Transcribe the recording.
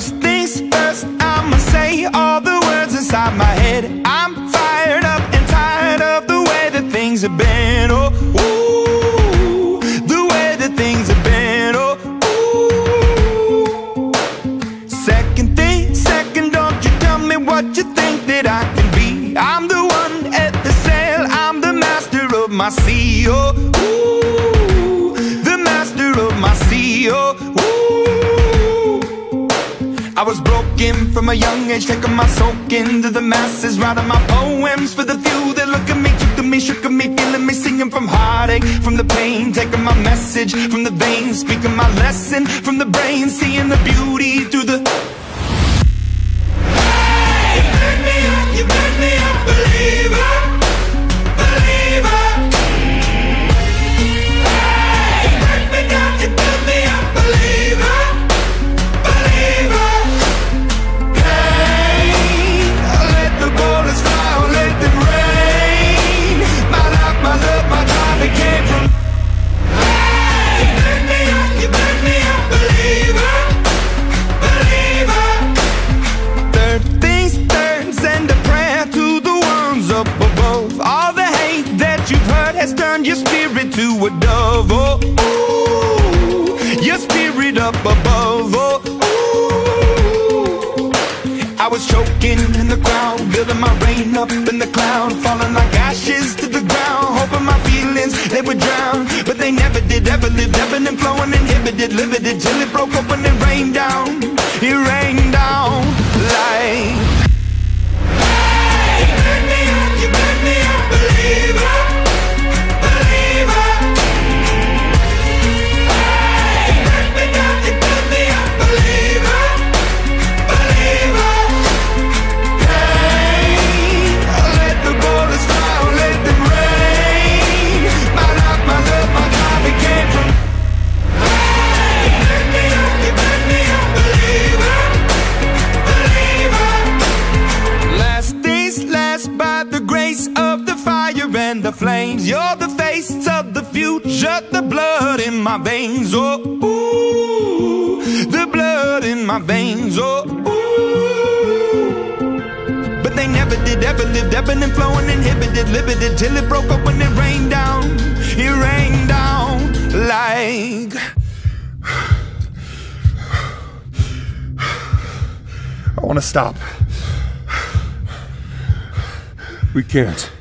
First things first, I'ma say all the words inside my head. I'm fired up and tired of the way that things have been. Oh, ooh, the way that things have been. Oh, ooh. Second thing, second, don't you tell me what you think that I can be. I'm the one at the sail, I'm the master of my sea. Oh, ooh, the master of my sea. Oh, ooh. I was broken from a young age, taking my soak into the masses, writing my poems for the few that look at me, took to me, shook at me, feeling me, singing from heartache, from the pain, taking my message from the veins, speaking my lesson from the brain, seeing the beauty through the... Hey, you burn me up, you burn me up, believer, believer. Hey, you burn me down, you burn me up, believer, believer. Has turned your spirit to a dove. Oh, ooh, your spirit up above. Oh, ooh. I was choking in the crowd, building my rain up in the cloud, falling like ashes to the ground, hoping my feelings, they would drown. But they never did, ever lived, ebbing and flowing, inhibited, limited, till it broke open and rained down. It rained down like... Hey, you burn me up, you burn me up, believer. And the flames, you're the face of the future, the blood in my veins. Oh, ooh, the blood in my veins. Oh, ooh. But they never did, ever lived, ebbing and flowing, inhibited, limited, till it broke open and rained down. It rained down like... I want to stop. We can't.